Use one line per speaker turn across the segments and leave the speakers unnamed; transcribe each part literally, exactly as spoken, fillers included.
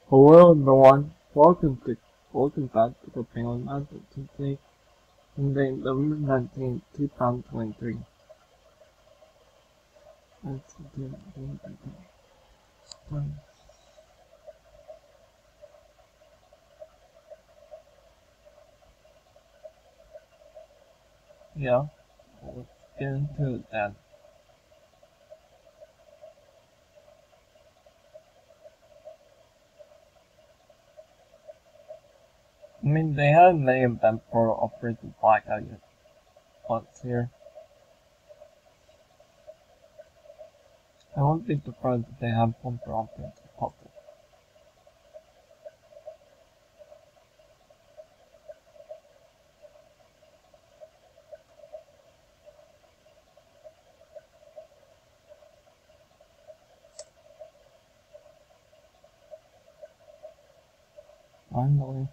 Hello everyone, welcome to welcome back to the Penguin Master today, Monday, November nineteenth, two thousand twenty-three. Let's do it. Yeah, let's get into it then. I mean, they haven't made an event for Operation Blackout yet. What's here? I won't be surprised if they have one for Operation Puzzle. Finally.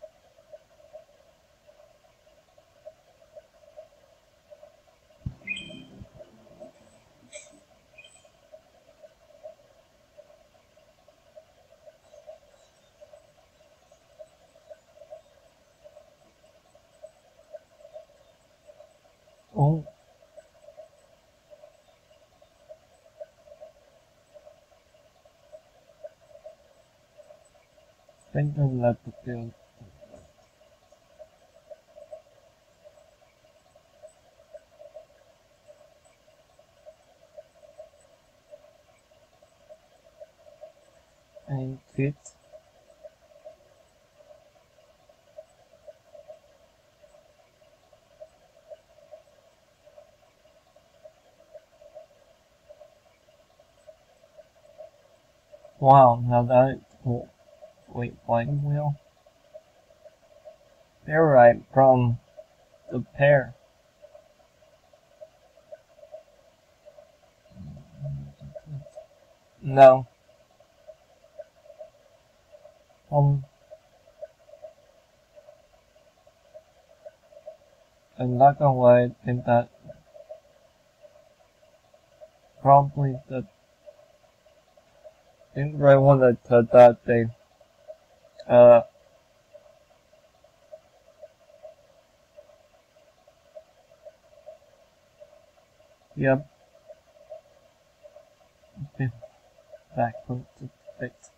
Oh. I think I'm left to do. And fit. Wow, now that is cool. Wait, flying wheel? They're right, from the pair. No. Um, I'm not gonna lie, I think that probably the I think the right one that said that they uh yep. Okay. Back to fix.